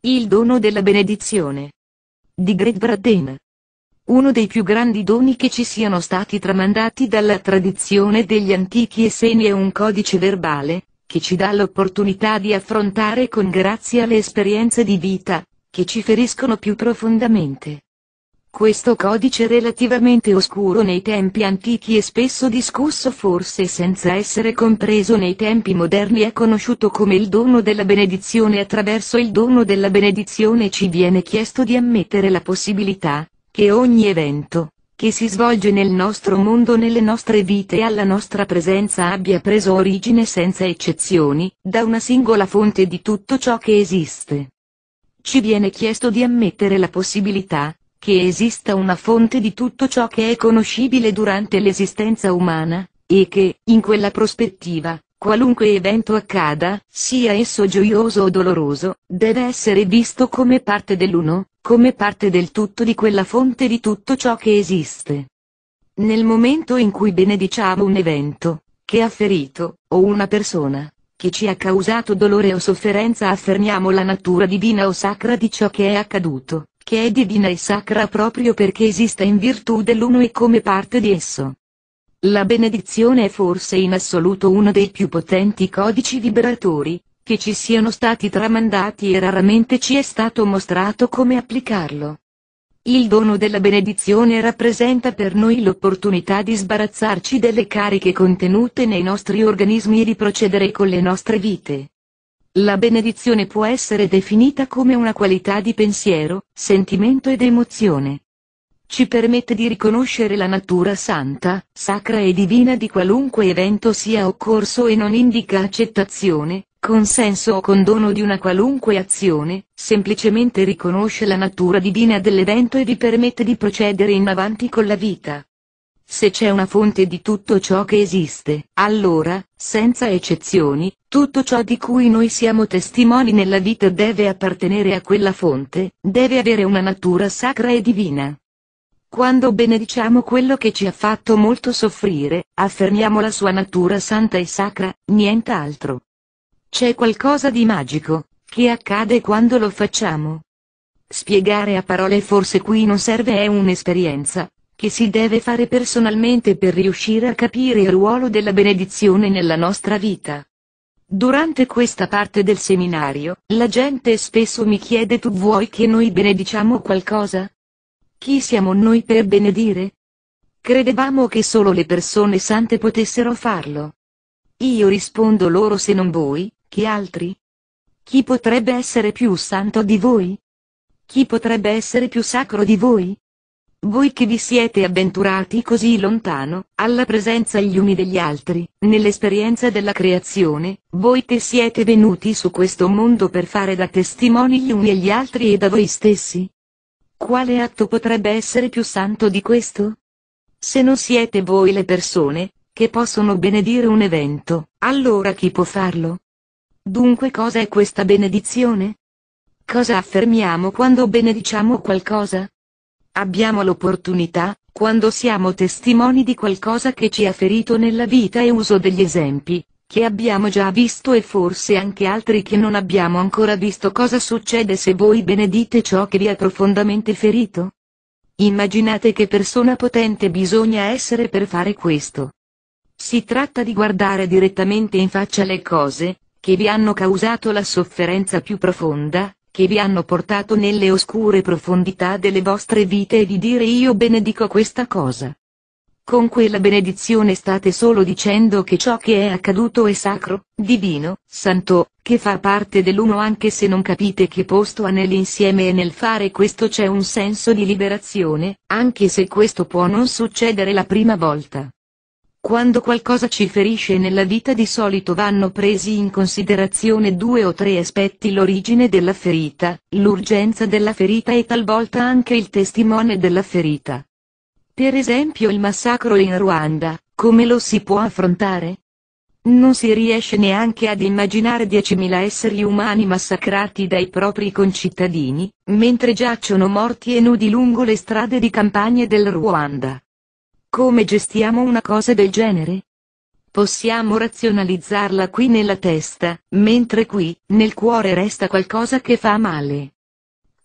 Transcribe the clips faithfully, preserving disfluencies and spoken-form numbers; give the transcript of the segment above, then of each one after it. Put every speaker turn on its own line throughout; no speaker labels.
Il dono della benedizione. Di Greg Braden. Uno dei più grandi doni che ci siano stati tramandati dalla tradizione degli antichi esseni è un codice verbale, che ci dà l'opportunità di affrontare con grazia le esperienze di vita, che ci feriscono più profondamente. Questo codice relativamente oscuro nei tempi antichi e spesso discusso forse senza essere compreso nei tempi moderni è conosciuto come il dono della benedizione. Attraverso il dono della benedizione ci viene chiesto di ammettere la possibilità che ogni evento che si svolge nel nostro mondo, nelle nostre vite e alla nostra presenza abbia preso origine senza eccezioni, da una singola fonte di tutto ciò che esiste. Ci viene chiesto di ammettere la possibilità che esista una fonte di tutto ciò che è conoscibile durante l'esistenza umana, e che, in quella prospettiva, qualunque evento accada, sia esso gioioso o doloroso, deve essere visto come parte dell'uno, come parte del tutto di quella fonte di tutto ciò che esiste. Nel momento in cui benediciamo un evento che ha ferito, o una persona che ci ha causato dolore o sofferenza, affermiamo la natura divina o sacra di ciò che è accaduto, che è divina e sacra proprio perché esista in virtù dell'uno e come parte di esso. La benedizione è forse in assoluto uno dei più potenti codici vibratori che ci siano stati tramandati e raramente ci è stato mostrato come applicarlo. Il dono della benedizione rappresenta per noi l'opportunità di sbarazzarci delle cariche contenute nei nostri organismi e di procedere con le nostre vite. La benedizione può essere definita come una qualità di pensiero, sentimento ed emozione. Ci permette di riconoscere la natura santa, sacra e divina di qualunque evento sia occorso e non indica accettazione, consenso o condono di una qualunque azione, semplicemente riconosce la natura divina dell'evento e vi permette di procedere in avanti con la vita. Se c'è una fonte di tutto ciò che esiste, allora, senza eccezioni, tutto ciò di cui noi siamo testimoni nella vita deve appartenere a quella fonte, deve avere una natura sacra e divina. Quando benediciamo quello che ci ha fatto molto soffrire, affermiamo la sua natura santa e sacra, nient'altro. C'è qualcosa di magico che accade quando lo facciamo. Spiegare a parole forse qui non serve, è un'esperienza che si deve fare personalmente per riuscire a capire il ruolo della benedizione nella nostra vita. Durante questa parte del seminario, la gente spesso mi chiede: tu vuoi che noi benediciamo qualcosa? Chi siamo noi per benedire? Credevamo che solo le persone sante potessero farlo. Io rispondo loro: se non voi, chi altri? Chi potrebbe essere più santo di voi? Chi potrebbe essere più sacro di voi? Voi che vi siete avventurati così lontano, alla presenza gli uni degli altri, nell'esperienza della creazione, voi che siete venuti su questo mondo per fare da testimoni gli uni agli altri e da voi stessi. Quale atto potrebbe essere più santo di questo? Se non siete voi le persone che possono benedire un evento, allora chi può farlo? Dunque cosa è questa benedizione? Cosa affermiamo quando benediciamo qualcosa? Abbiamo l'opportunità, quando siamo testimoni di qualcosa che ci ha ferito nella vita, e uso degli esempi che abbiamo già visto e forse anche altri che non abbiamo ancora visto. Cosa succede se voi benedite ciò che vi ha profondamente ferito? Immaginate che persona potente bisogna essere per fare questo. Si tratta di guardare direttamente in faccia le cose che vi hanno causato la sofferenza più profonda, che vi hanno portato nelle oscure profondità delle vostre vite, e di dire: io benedico questa cosa. Con quella benedizione state solo dicendo che ciò che è accaduto è sacro, divino, santo, che fa parte dell'uno, anche se non capite che posto ha nell'insieme, e nel fare questo c'è un senso di liberazione, anche se questo può non succedere la prima volta. Quando qualcosa ci ferisce nella vita, di solito vanno presi in considerazione due o tre aspetti: l'origine della ferita, l'urgenza della ferita e talvolta anche il testimone della ferita. Per esempio il massacro in Ruanda, come lo si può affrontare? Non si riesce neanche ad immaginare diecimila esseri umani massacrati dai propri concittadini, mentre giacciono morti e nudi lungo le strade di campagne del Ruanda. Come gestiamo una cosa del genere? Possiamo razionalizzarla qui nella testa, mentre qui, nel cuore, resta qualcosa che fa male.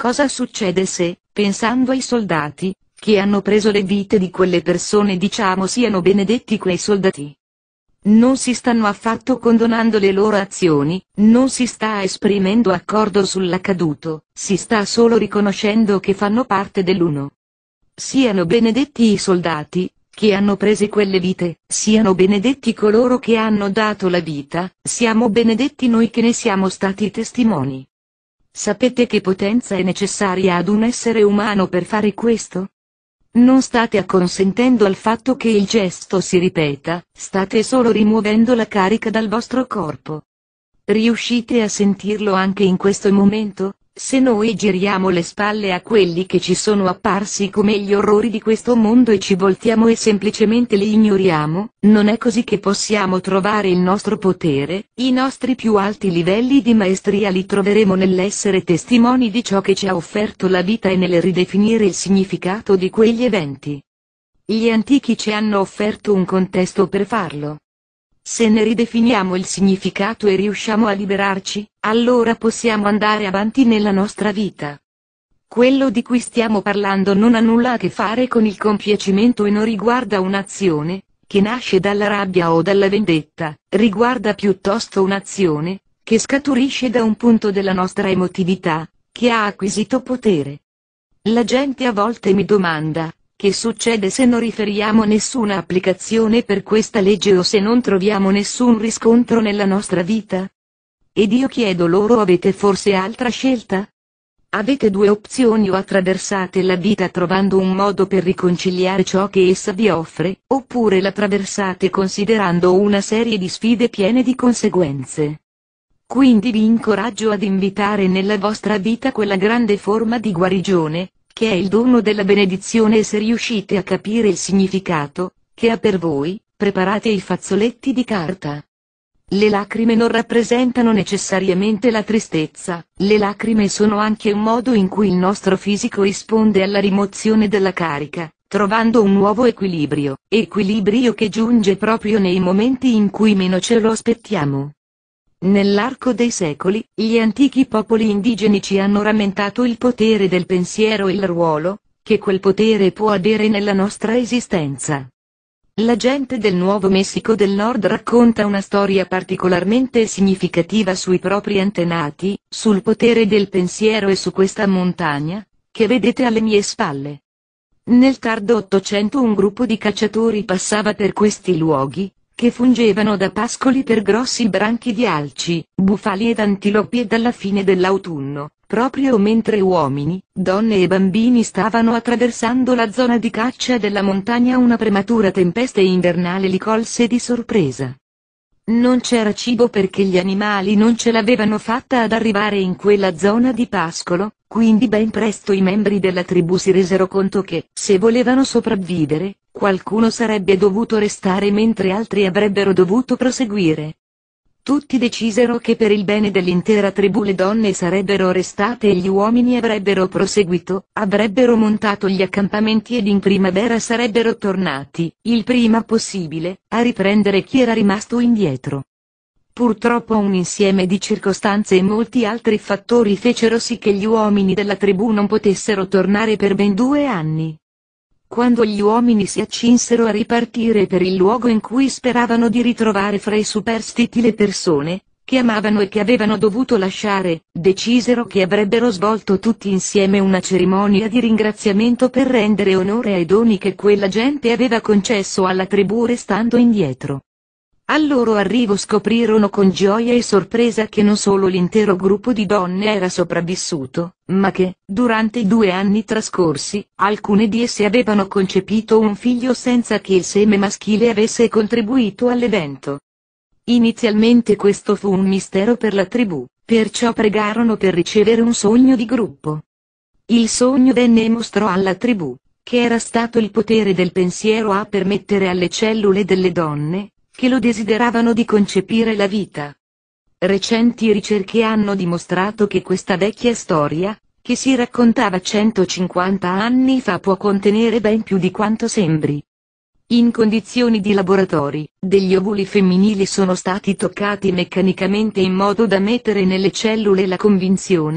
Cosa succede se, pensando ai soldati, che hanno preso le vite di quelle persone, diciamo siano benedetti quei soldati? Non si stanno affatto condonando le loro azioni, non si sta esprimendo accordo sull'accaduto, si sta solo riconoscendo che fanno parte dell'uno. Siano benedetti i soldati, che hanno preso quelle vite, siano benedetti coloro che hanno dato la vita, siamo benedetti noi che ne siamo stati testimoni. Sapete che potenza è necessaria ad un essere umano per fare questo? Non state acconsentendo al fatto che il gesto si ripeta, state solo rimuovendo la carica dal vostro corpo. Riuscite a sentirlo anche in questo momento? Se noi giriamo le spalle a quelli che ci sono apparsi come gli orrori di questo mondo e ci voltiamo e semplicemente li ignoriamo, non è così che possiamo trovare il nostro potere. I nostri più alti livelli di maestria li troveremo nell'essere testimoni di ciò che ci ha offerto la vita e nel ridefinire il significato di quegli eventi. Gli antichi ci hanno offerto un contesto per farlo. Se ne ridefiniamo il significato e riusciamo a liberarci, allora possiamo andare avanti nella nostra vita. Quello di cui stiamo parlando non ha nulla a che fare con il compiacimento e non riguarda un'azione, che nasce dalla rabbia o dalla vendetta, riguarda piuttosto un'azione, che scaturisce da un punto della nostra emotività, che ha acquisito potere. La gente a volte mi domanda: che succede se non riferiamo nessuna applicazione per questa legge o se non troviamo nessun riscontro nella nostra vita? Ed io chiedo loro: avete forse altra scelta? Avete due opzioni: o attraversate la vita trovando un modo per riconciliare ciò che essa vi offre, oppure la attraversate considerando una serie di sfide piene di conseguenze. Quindi vi incoraggio ad invitare nella vostra vita quella grande forma di guarigione, che è il dono della benedizione, e se riuscite a capire il significato che ha per voi, preparate i fazzoletti di carta. Le lacrime non rappresentano necessariamente la tristezza, le lacrime sono anche un modo in cui il nostro fisico risponde alla rimozione della carica, trovando un nuovo equilibrio, equilibrio che giunge proprio nei momenti in cui meno ce lo aspettiamo. Nell'arco dei secoli, gli antichi popoli indigeni ci hanno rammentato il potere del pensiero e il ruolo che quel potere può avere nella nostra esistenza. La gente del Nuovo Messico del Nord racconta una storia particolarmente significativa sui propri antenati, sul potere del pensiero e su questa montagna, che vedete alle mie spalle. Nel tardo Ottocento un gruppo di cacciatori passava per questi luoghi, che fungevano da pascoli per grossi branchi di alci, bufali ed antilopi, e dalla fine dell'autunno, proprio mentre uomini, donne e bambini stavano attraversando la zona di caccia della montagna, una prematura tempesta invernale li colse di sorpresa. Non c'era cibo perché gli animali non ce l'avevano fatta ad arrivare in quella zona di pascolo, quindi ben presto i membri della tribù si resero conto che, se volevano sopravvivere, qualcuno sarebbe dovuto restare mentre altri avrebbero dovuto proseguire. Tutti decisero che per il bene dell'intera tribù le donne sarebbero restate e gli uomini avrebbero proseguito, avrebbero montato gli accampamenti ed in primavera sarebbero tornati, il prima possibile, a riprendere chi era rimasto indietro. Purtroppo un insieme di circostanze e molti altri fattori fecero sì che gli uomini della tribù non potessero tornare per ben due anni. Quando gli uomini si accinsero a ripartire per il luogo in cui speravano di ritrovare fra i superstiti le persone che amavano e che avevano dovuto lasciare, decisero che avrebbero svolto tutti insieme una cerimonia di ringraziamento per rendere onore ai doni che quella gente aveva concesso alla tribù restando indietro. Al loro arrivo scoprirono con gioia e sorpresa che non solo l'intero gruppo di donne era sopravvissuto, ma che, durante i due anni trascorsi, alcune di esse avevano concepito un figlio senza che il seme maschile avesse contribuito all'evento. Inizialmente questo fu un mistero per la tribù, perciò pregarono per ricevere un sogno di gruppo. Il sogno venne e mostrò alla tribù che era stato il potere del pensiero a permettere alle cellule delle donne che lo desideravano di concepire la vita. Recenti ricerche hanno dimostrato che questa vecchia storia, che si raccontava centocinquanta anni fa, può contenere ben più di quanto sembri. In condizioni di laboratori, degli ovuli femminili sono stati toccati meccanicamente in modo da mettere nelle cellule la convinzione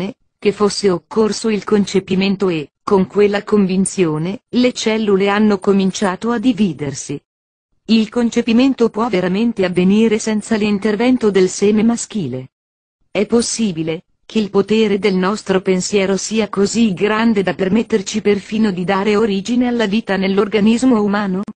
che fosse occorso il concepimento e, con quella convinzione, le cellule hanno cominciato a dividersi. Il concepimento può veramente avvenire senza l'intervento del seme maschile. È possibile che il potere del nostro pensiero sia così grande da permetterci perfino di dare origine alla vita nell'organismo umano?